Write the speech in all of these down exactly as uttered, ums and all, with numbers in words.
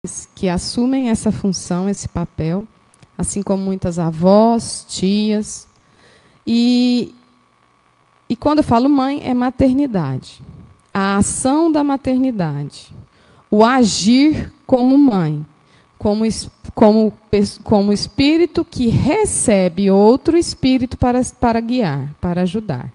que assumem essa função, esse papel, assim como muitas avós, tias. E, e quando eu falo mãe, é maternidade. A ação da maternidade. O agir como mãe. Como, como, como espírito que recebe outro espírito para, para guiar, para ajudar.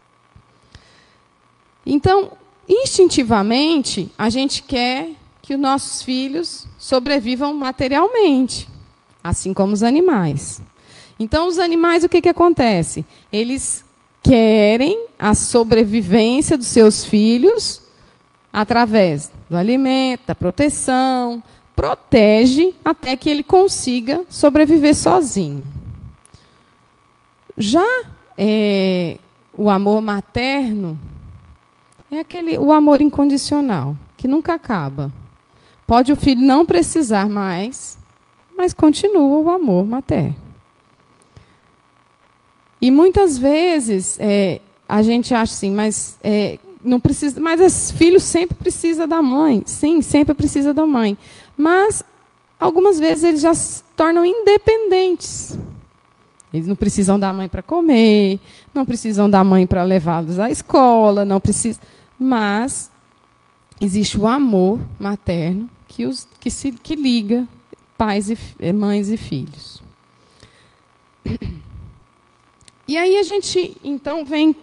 Então, instintivamente, a gente quer que os nossos filhos sobrevivam materialmente, assim como os animais. Então, os animais, o que, que acontece? Eles querem a sobrevivência dos seus filhos através do alimento, da proteção, protege até que ele consiga sobreviver sozinho. Já é, o amor materno é aquele, o amor incondicional, que nunca acaba. Pode o filho não precisar mais, mas continua o amor materno. E muitas vezes é, a gente acha assim, mas é, não precisa, mas esse filho sempre precisa da mãe. Sim, sempre precisa da mãe. Mas algumas vezes eles já se tornam independentes. Eles não precisam da mãe para comer, não precisam da mãe para levá-los à escola, não precisam. Mas existe o amor materno que, os, que, se, que liga pais e mães e filhos. E aí a gente, então, vem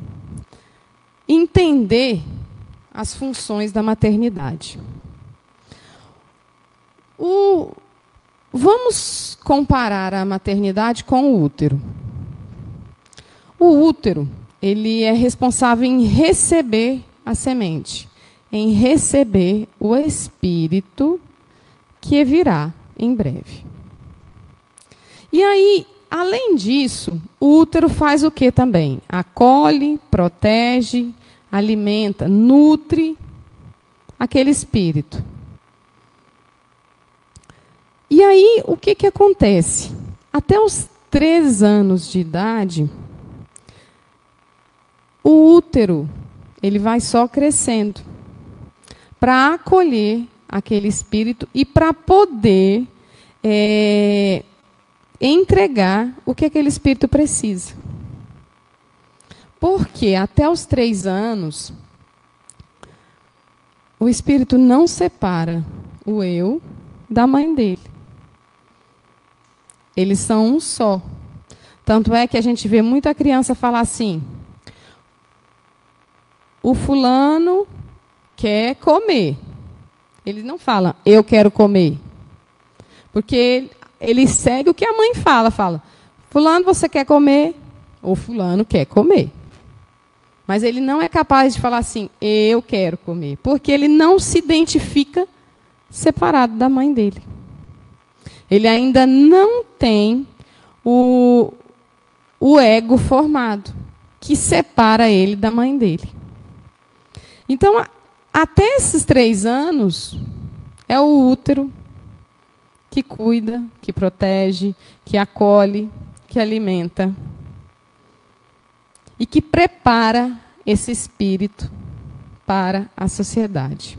entender as funções da maternidade. O, vamos comparar a maternidade com o útero. O útero, ele é responsável em receber a semente, em receber o espírito que virá em breve. E aí, além disso, o útero faz o que também? Acolhe, protege, alimenta, nutre aquele espírito. E aí, o que, que acontece? Até os três anos de idade, o útero ele vai só crescendo para acolher aquele espírito e para poder é, entregar o que aquele espírito precisa. Porque até os três anos, o espírito não separa o eu da mãe dele. Eles são um só. Tanto é que a gente vê muita criança falar assim: o fulano quer comer. Ele não fala, eu quero comer. Porque ele, ele segue o que a mãe fala. Fala, fulano, você quer comer? Ou fulano quer comer. Mas ele não é capaz de falar assim, eu quero comer. Porque ele não se identifica separado da mãe dele. Ele ainda não tem o, o ego formado, que separa ele da mãe dele. Então, a, até esses três anos, é o útero que cuida, que protege, que acolhe, que alimenta. E que prepara esse espírito para a sociedade.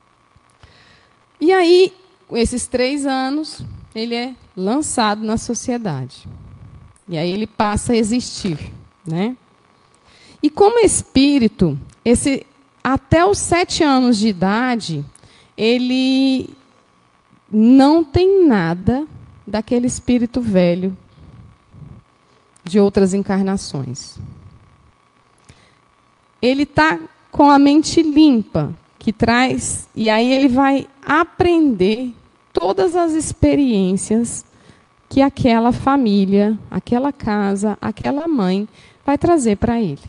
E aí, esses três anos, ele é lançado na sociedade. E aí ele passa a existir, né? E como espírito, esse, até os sete anos de idade, ele não tem nada daquele espírito velho de outras encarnações. Ele está com a mente limpa, que traz, e aí ele vai aprender todas as experiências que aquela família, aquela casa, aquela mãe vai trazer para ele.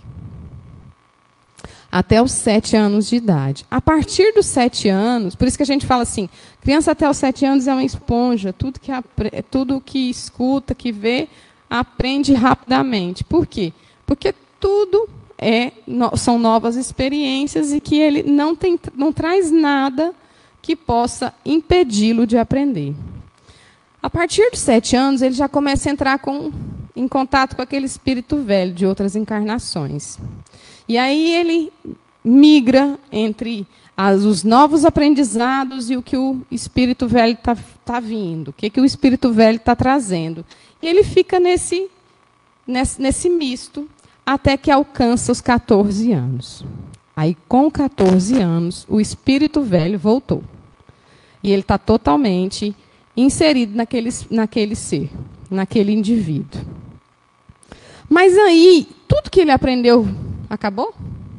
Até os sete anos de idade. A partir dos sete anos, por isso que a gente fala assim, criança até os sete anos é uma esponja, tudo que, tudo que escuta, que vê, aprende rapidamente. Por quê? Porque tudo é, são novas experiências e que ele não, tem, não traz nada que possa impedi-lo de aprender. A partir dos sete anos, ele já começa a entrar com, em contato com aquele espírito velho de outras encarnações. E aí ele migra entre as, os novos aprendizados e o que o espírito velho está tá vindo, o que, que o espírito velho está trazendo. E ele fica nesse, nesse, nesse misto até que alcança os quatorze anos. Aí, com quatorze anos, o espírito velho voltou. E ele está totalmente inserido naquele, naquele ser, naquele indivíduo. Mas aí, tudo que ele aprendeu acabou?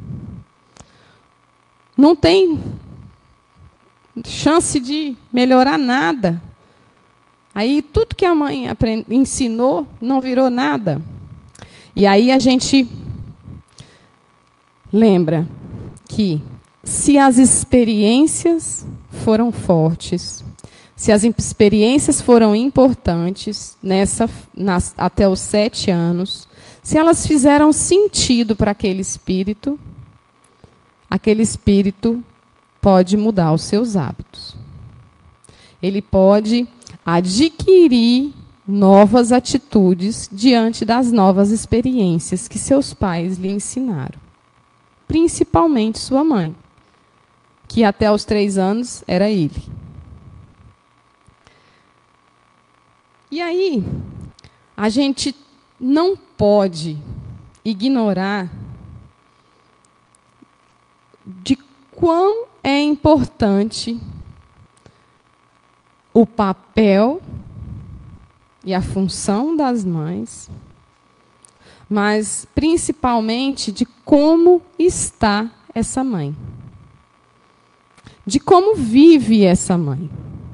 Não tem chance de melhorar nada. Aí, tudo que a mãe aprend... ensinou não virou nada. E aí a gente lembra que se as experiências foram fortes, se as experiências foram importantes nessa, nas, até os sete anos, se elas fizeram sentido para aquele espírito, aquele espírito pode mudar os seus hábitos. Ele pode adquirir novas atitudes diante das novas experiências que seus pais lhe ensinaram. Principalmente sua mãe, que até os três anos era ele. E aí, a gente não pode ignorar de quão é importante o papel e a função das mães, mas principalmente de como está essa mãe. De como vive essa mãe.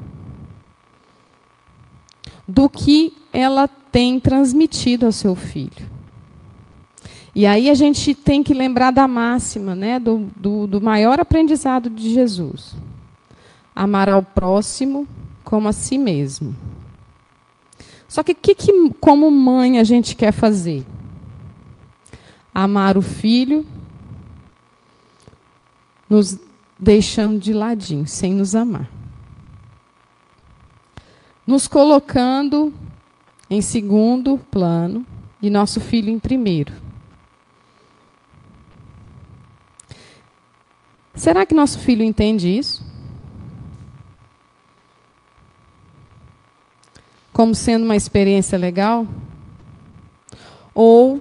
Do que ela tem transmitido ao seu filho. E aí a gente tem que lembrar da máxima, né, do, do, do maior aprendizado de Jesus. Amar ao próximo como a si mesmo. Só que o que, que, como mãe, a gente quer fazer? Amar o filho, nos deixando de ladinho, sem nos amar. Nos colocando em segundo plano e nosso filho em primeiro. Será que nosso filho entende isso? Como sendo uma experiência legal? Ou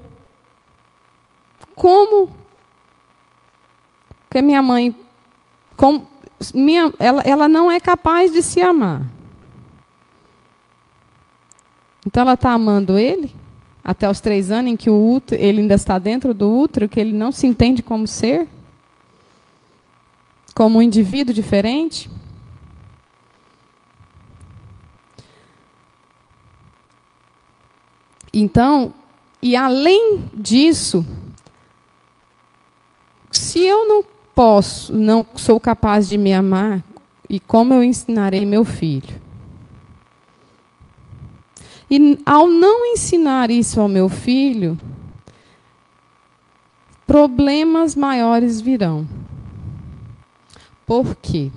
como que minha mãe, como, minha, ela, ela não é capaz de se amar. Então ela está amando ele até os três anos em que o útero, ele ainda está dentro do útero, que ele não se entende como ser, como um indivíduo diferente. Então, e além disso, se eu não posso, não sou capaz de me amar, e como eu ensinarei meu filho? E ao não ensinar isso ao meu filho, problemas maiores virão. Por quê?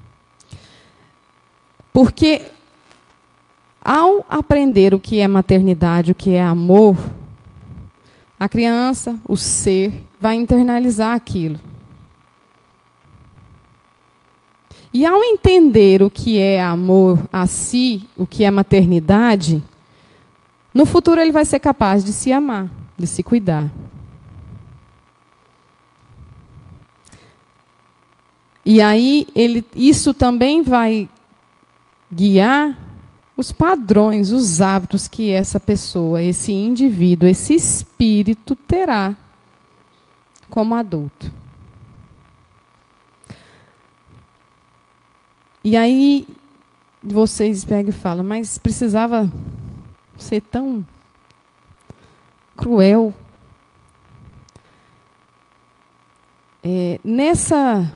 Porque ao aprender o que é maternidade, o que é amor, a criança, o ser, vai internalizar aquilo. E ao entender o que é amor a si, o que é maternidade, no futuro ele vai ser capaz de se amar, de se cuidar. E aí ele, isso também vai guiar os padrões, os hábitos que essa pessoa, esse indivíduo, esse espírito terá como adulto. E aí vocês pegam e falam, mas precisava ser tão cruel. É, nessa,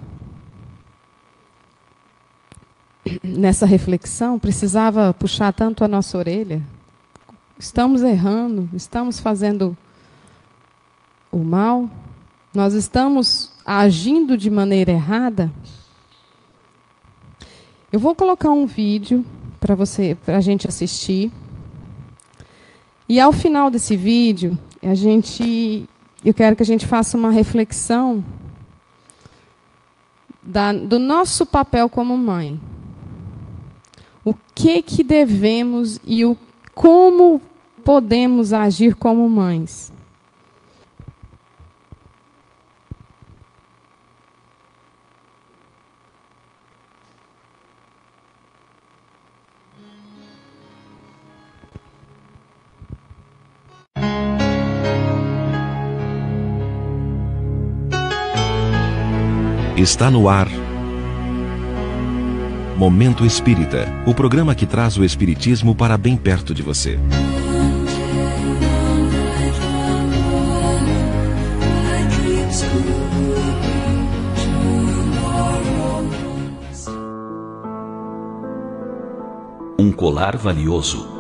nessa reflexão, precisava puxar tanto a nossa orelha? Estamos errando, estamos fazendo o mal? Nós estamos agindo de maneira errada? Eu vou colocar um vídeo para você, para a gente assistir. E ao final desse vídeo, a gente, eu quero que a gente faça uma reflexão da, do nosso papel como mãe. O que que devemos e o, como podemos agir como mães? Está no ar Momento Espírita, o programa que traz o Espiritismo para bem perto de você. Um colar valioso.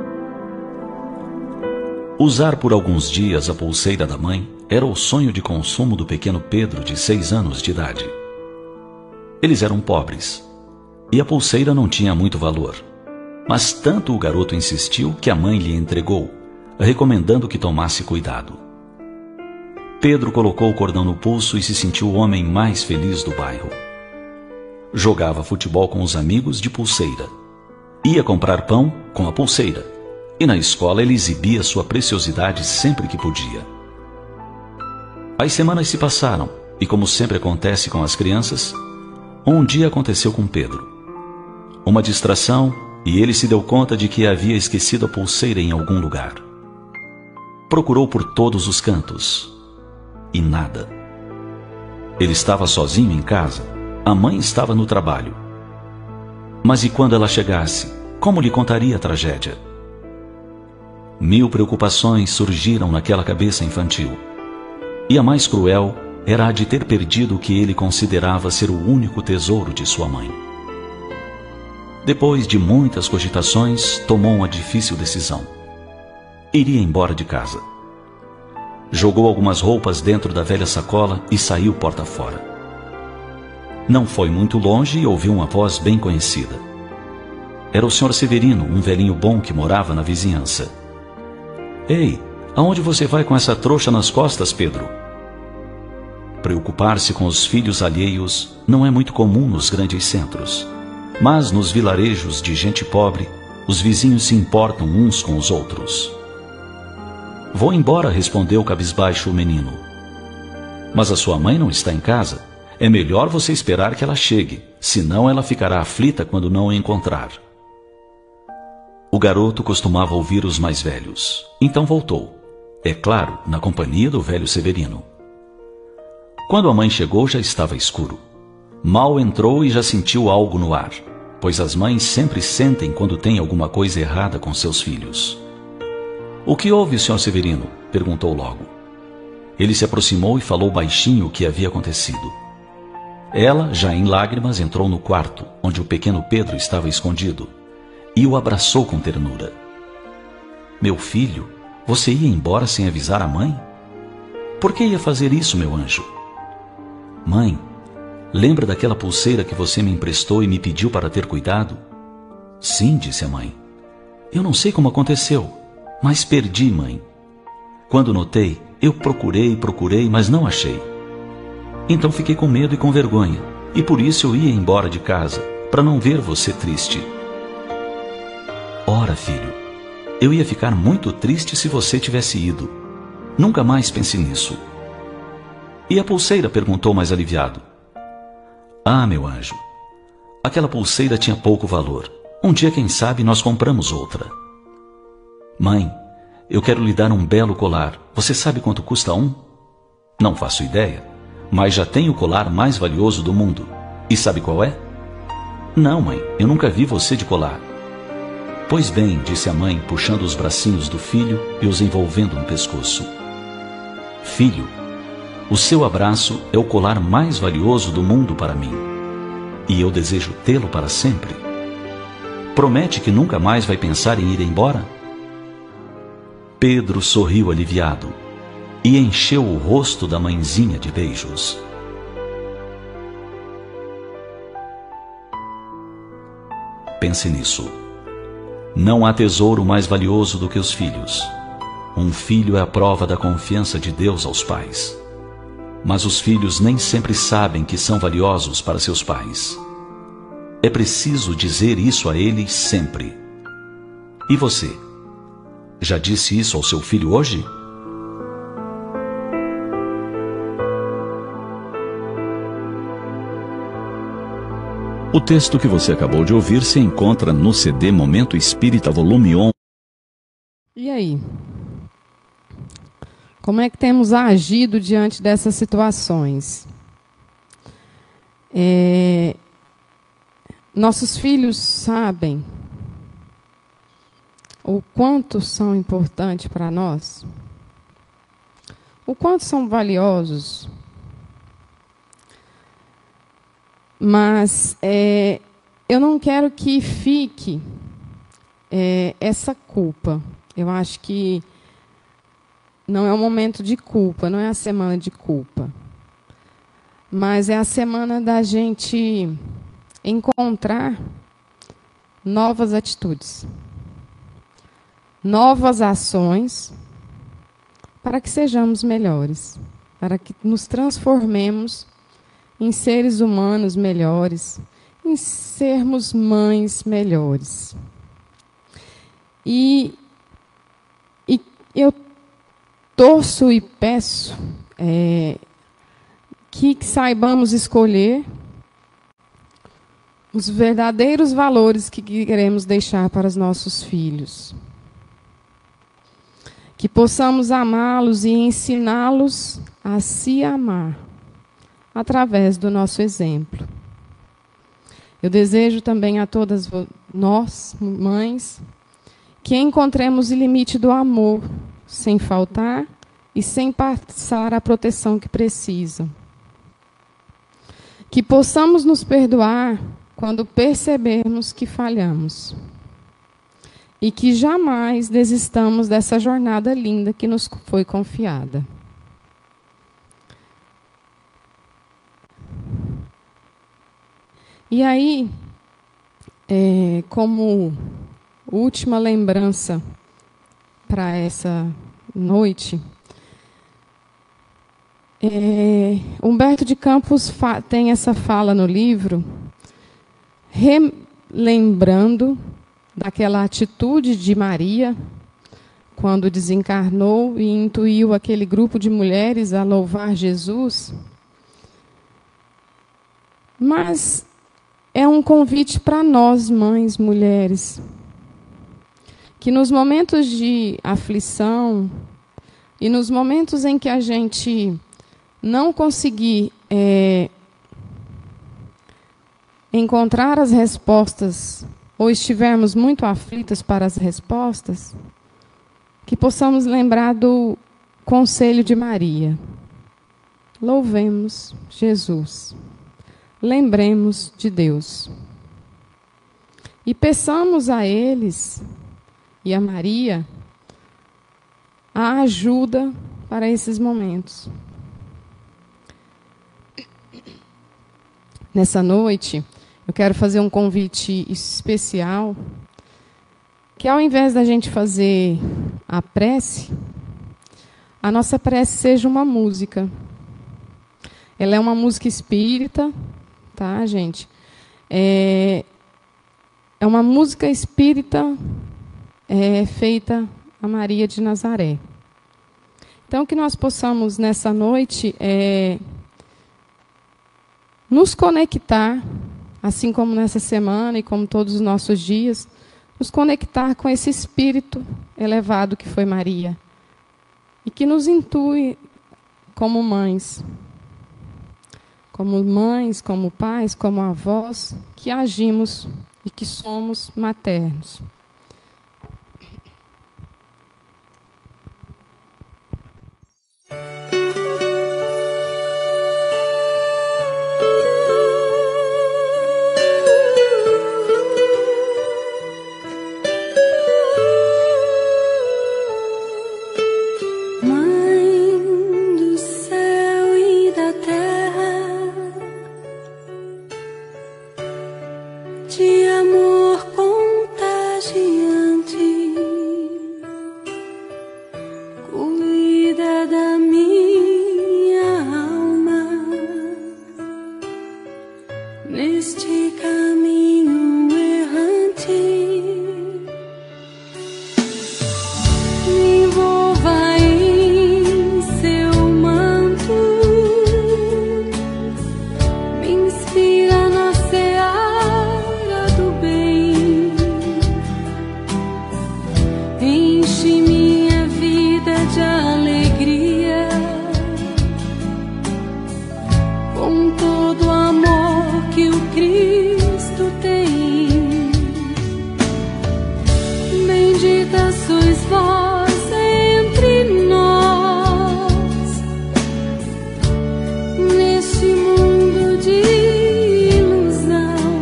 Usar por alguns dias a pulseira da mãe era o sonho de consumo do pequeno Pedro, de seis anos de idade. Eles eram pobres, e a pulseira não tinha muito valor. Mas tanto o garoto insistiu que a mãe lhe entregou, recomendando que tomasse cuidado. Pedro colocou o cordão no pulso e se sentiu o homem mais feliz do bairro. Jogava futebol com os amigos de pulseira. Ia comprar pão com a pulseira. E na escola ele exibia sua preciosidade sempre que podia. As semanas se passaram, e como sempre acontece com as crianças, um dia aconteceu com Pedro. Uma distração, e ele se deu conta de que havia esquecido a pulseira em algum lugar. Procurou por todos os cantos, e nada. Ele estava sozinho em casa, a mãe estava no trabalho. Mas e quando ela chegasse, como lhe contaria a tragédia? Mil preocupações surgiram naquela cabeça infantil. E a mais cruel era a de ter perdido o que ele considerava ser o único tesouro de sua mãe. Depois de muitas cogitações, tomou uma difícil decisão. Iria embora de casa. Jogou algumas roupas dentro da velha sacola e saiu porta fora. Não foi muito longe e ouviu uma voz bem conhecida. Era o senhor Severino, um velhinho bom que morava na vizinhança. Ei, aonde você vai com essa trouxa nas costas, Pedro? Preocupar-se com os filhos alheios não é muito comum nos grandes centros. Mas nos vilarejos de gente pobre, os vizinhos se importam uns com os outros. Vou embora, respondeu cabisbaixo o menino. Mas a sua mãe não está em casa. É melhor você esperar que ela chegue, senão ela ficará aflita quando não a encontrar. O garoto costumava ouvir os mais velhos, então voltou. É claro, na companhia do velho Severino. Quando a mãe chegou, já estava escuro. Mal entrou e já sentiu algo no ar, pois as mães sempre sentem quando tem alguma coisa errada com seus filhos. O que houve, senhor Severino? Perguntou logo. Ele se aproximou e falou baixinho o que havia acontecido. Ela, já em lágrimas, entrou no quarto, onde o pequeno Pedro estava escondido, e o abraçou com ternura. Meu filho, você ia embora sem avisar a mãe? Por que ia fazer isso, meu anjo? Mãe, lembra daquela pulseira que você me emprestou e me pediu para ter cuidado? Sim, disse a mãe. Eu não sei como aconteceu, mas perdi, mãe. Quando notei, eu procurei, procurei, mas não achei. Então fiquei com medo e com vergonha, e por isso eu ia embora de casa, para não ver você triste. Ora, filho, eu ia ficar muito triste se você tivesse ido. Nunca mais pense nisso. E a pulseira? Perguntou mais aliviado. Ah, meu anjo, aquela pulseira tinha pouco valor. Um dia, quem sabe, nós compramos outra. Mãe, eu quero lhe dar um belo colar. Você sabe quanto custa um? Não faço ideia, mas já tenho o colar mais valioso do mundo. E sabe qual é? Não, mãe, eu nunca vi você de colar. Pois bem, disse a mãe, puxando os bracinhos do filho e os envolvendo no pescoço. Filho, o seu abraço é o colar mais valioso do mundo para mim, e eu desejo tê-lo para sempre. Promete que nunca mais vai pensar em ir embora? Pedro sorriu aliviado e encheu o rosto da mãezinha de beijos. Pense nisso. Não há tesouro mais valioso do que os filhos. Um filho é a prova da confiança de Deus aos pais. Mas os filhos nem sempre sabem que são valiosos para seus pais. É preciso dizer isso a eles sempre. E você? Já disse isso ao seu filho hoje? O texto que você acabou de ouvir se encontra no C D Momento Espírita Volume onze. E aí? Como é que temos agido diante dessas situações? É... Nossos filhos sabem o quanto são importantes para nós? O quanto são valiosos? Mas é, eu não quero que fique é, essa culpa. Eu acho que não é o momento de culpa, não é a semana de culpa. Mas é a semana da gente encontrar novas atitudes, novas ações, para que sejamos melhores, para que nos transformemos em seres humanos melhores, em sermos mães melhores. E, e eu torço e peço é, que saibamos escolher os verdadeiros valores que queremos deixar para os nossos filhos. Que possamos amá-los e ensiná-los a se amar através do nosso exemplo. Eu desejo também a todas nós, mães, que encontremos o limite do amor, sem faltar e sem passar a proteção que precisam. Que possamos nos perdoar quando percebermos que falhamos. E que jamais desistamos dessa jornada linda que nos foi confiada. E aí, é, como última lembrança para essa noite, é, Humberto de Campos tem essa fala no livro, relembrando daquela atitude de Maria, quando desencarnou e intuiu aquele grupo de mulheres a louvar Jesus. Mas é um convite para nós, mães, mulheres, que nos momentos de aflição e nos momentos em que a gente não conseguir é, encontrar as respostas ou estivermos muito aflitas para as respostas, que possamos lembrar do conselho de Maria. Louvemos Jesus. Lembremos de Deus. E peçamos a eles e a Maria a ajuda para esses momentos. Nessa noite, eu quero fazer um convite especial, que ao invés da gente fazer a prece, a nossa prece seja uma música. Ela é uma música espírita, tá, gente? É, é uma música espírita é, feita a Maria de Nazaré. Então, que nós possamos, nessa noite, é, nos conectar, assim como nessa semana e como todos os nossos dias, nos conectar com esse espírito elevado que foi Maria. E que nos intui como mães. Como mães, como pais, como avós, que agimos e que somos maternos. De amor contagiante. bendita sois vós entre nós, neste mundo de ilusão.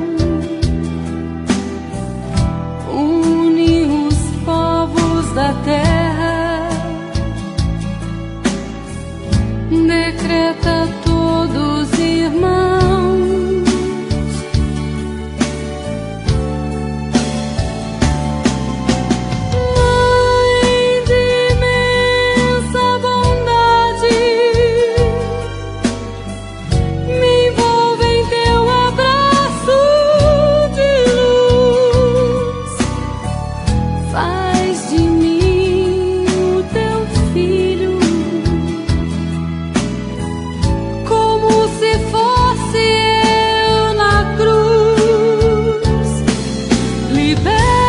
Une os povos da terra, decreta todos irmãos. Mãe de imensa bondade, me envolve em teu abraço de luz. Faz de mim o teu filho, como se fosse eu na cruz. Libera